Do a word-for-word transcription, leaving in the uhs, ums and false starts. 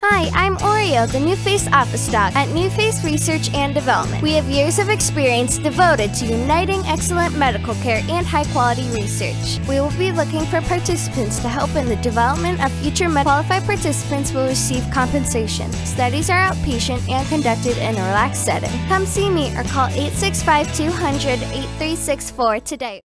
Hi, I'm Oreo, the NuFace office dog at NuFace Research and Development. We have years of experience devoted to uniting excellent medical care and high-quality research. We will be looking for participants to help in the development of future med. Qualified participants will receive compensation. Studies are outpatient and conducted in a relaxed setting. Come see me or call eight six five, two hundred, eight three six four today.